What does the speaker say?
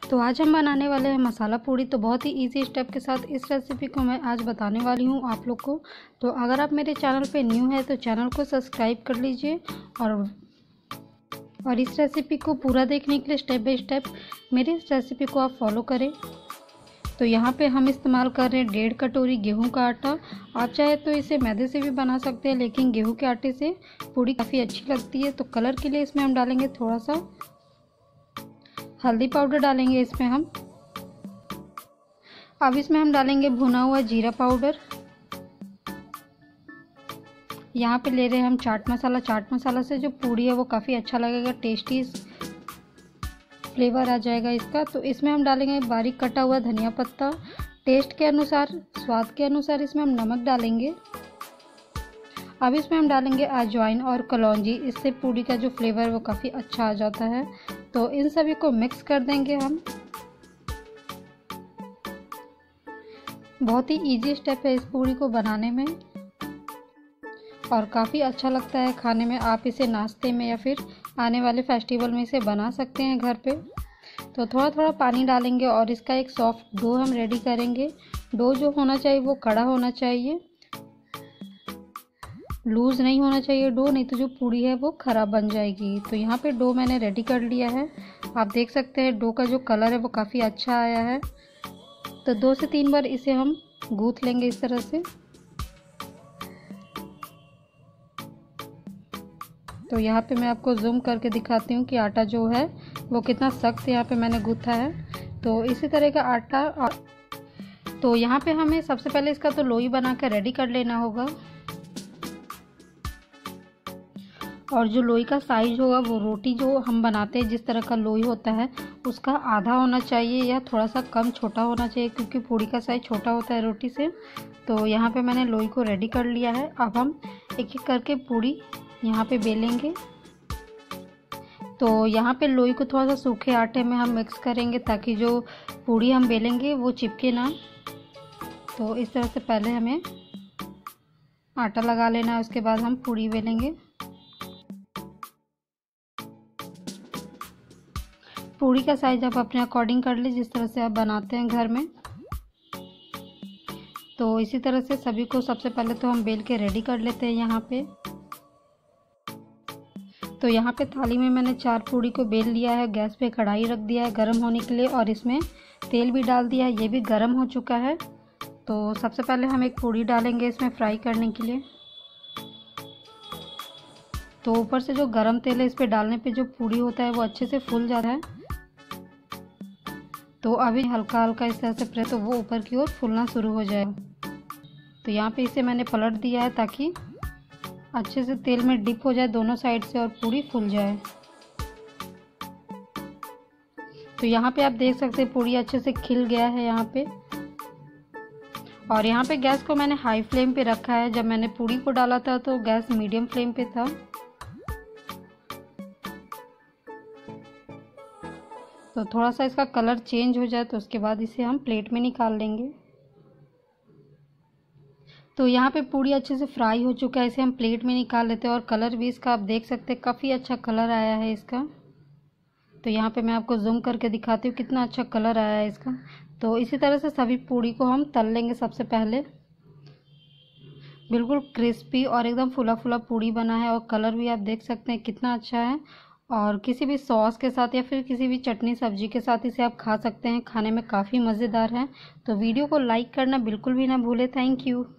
तो आज हम बनाने वाले हैं मसाला पूड़ी। तो बहुत ही इजी स्टेप के साथ इस रेसिपी को मैं आज बताने वाली हूँ आप लोग को। तो अगर आप मेरे चैनल पे न्यू है तो चैनल को सब्सक्राइब कर लीजिए और इस रेसिपी को पूरा देखने के लिए स्टेप बाय स्टेप मेरी इस रेसिपी को आप फॉलो करें। तो यहाँ पे हम इस्तेमाल कर रहे हैं 1.5 कटोरी गेहूं का आटा। आप चाहे तो इसे मैदे से भी बना सकते हैं, लेकिन गेहूं के आटे से पूड़ी काफ़ी अच्छी लगती है। तो कलर के लिए इसमें हम डालेंगे थोड़ा सा हल्दी पाउडर डालेंगे इसमें हम। अब इसमें हम डालेंगे भुना हुआ जीरा पाउडर। यहाँ पे ले रहे हैं हम चाट मसाला। चाट मसाला से जो पूड़ी है वो काफ़ी अच्छा लगेगा, टेस्टी फ्लेवर आ जाएगा इसका। तो इसमें हम डालेंगे बारीक कटा हुआ धनिया पत्ता। टेस्ट के अनुसार, स्वाद के अनुसार इसमें हम नमक डालेंगे। अब इसमें हम डालेंगे अजवाइन और कलौंजी। इससे पूड़ी का जो फ्लेवर है वो काफ़ी अच्छा आ जाता है। तो इन सभी को मिक्स कर देंगे हम। बहुत ही इजी स्टेप है इस पूड़ी को बनाने में और काफ़ी अच्छा लगता है खाने में। आप इसे नाश्ते में या फिर आने वाले फेस्टिवल में इसे बना सकते हैं घर पे। तो थोड़ा थोड़ा पानी डालेंगे और इसका एक सॉफ्ट डो हम रेडी करेंगे। डो जो होना चाहिए वो कड़ा होना चाहिए, लूज़ नहीं होना चाहिए डो, नहीं तो जो पूड़ी है वो ख़राब बन जाएगी। तो यहाँ पे डो मैंने रेडी कर लिया है। आप देख सकते हैं डो का जो कलर है वो काफ़ी अच्छा आया है। तो 2 से 3 बार इसे हम गूँथ लेंगे इस तरह से। तो यहाँ पे मैं आपको जूम करके दिखाती हूँ कि आटा जो है वो कितना सख्त यहाँ पे मैंने गूँथा है। तो इसी तरह का आटा। तो यहाँ पे हमें सबसे पहले इसका तो लोई बना कर रेडी कर लेना होगा। और जो लोई का साइज होगा वो रोटी जो हम बनाते हैं जिस तरह का लोई होता है उसका आधा होना चाहिए या थोड़ा सा कम छोटा होना चाहिए, क्योंकि पूड़ी का साइज छोटा होता है रोटी से। तो यहाँ पे मैंने लोई को रेडी कर लिया है। अब हम एक एक करके पूड़ी यहाँ पे बेलेंगे। तो यहाँ पे लोई को थोड़ा सा सूखे आटे में हम मिक्स करेंगे ताकि जो पूड़ी हम बेलेंगे वो चिपके ना। तो इस तरह से पहले हमें आटा लगा लेना है, उसके बाद हम पूड़ी बेलेंगे। पूड़ी का साइज आप अपने अकॉर्डिंग कर लीजिए, जिस तरह से आप बनाते हैं घर में। तो इसी तरह से सभी को सबसे पहले तो हम बेल के रेडी कर लेते हैं यहाँ पे। तो यहाँ पे थाली में मैंने 4 पूड़ी को बेल लिया है। गैस पे कढ़ाई रख दिया है गर्म होने के लिए और इसमें तेल भी डाल दिया है, ये भी गर्म हो चुका है। तो सबसे पहले हम एक पूड़ी डालेंगे इसमें फ्राई करने के लिए। तो ऊपर से जो गर्म तेल है इस पे डालने पे जो पूड़ी होता है वो अच्छे से फूल जाता है। तो अभी हल्का हल्का इस तरह से प्रेस, तो वो ऊपर की ओर फूलना शुरू हो जाए। तो यहाँ पे इसे मैंने पलट दिया है ताकि अच्छे से तेल में डिप हो जाए दोनों साइड से और पूड़ी फूल जाए। तो यहाँ पे आप देख सकते हैं पूड़ी अच्छे से खिल गया है यहाँ पे। और यहाँ पे गैस को मैंने हाई फ्लेम पे रखा है। जब मैंने पूड़ी को डाला था तो गैस मीडियम फ्लेम पे था। तो थोड़ा सा इसका कलर चेंज हो जाए तो उसके बाद इसे हम प्लेट में निकाल लेंगे। तो यहाँ पे पूड़ी अच्छे से फ्राई हो चुका है, इसे हम प्लेट में निकाल लेते हैं। और कलर भी इसका आप देख सकते हैं, काफ़ी अच्छा कलर आया है इसका। तो यहाँ पे मैं आपको जूम करके दिखाती हूँ कितना अच्छा कलर आया है इसका। तो इसी तरह से सभी पूड़ी को हम तल लेंगे। सबसे पहले बिल्कुल क्रिस्पी और एकदम फुला फुला पूड़ी बना है और कलर भी आप देख सकते हैं कितना अच्छा है। और किसी भी सॉस के साथ या फिर किसी भी चटनी सब्जी के साथ इसे आप खा सकते हैं, खाने में काफ़ी मज़ेदार है। तो वीडियो को लाइक करना बिल्कुल भी ना भूलें। Thank you.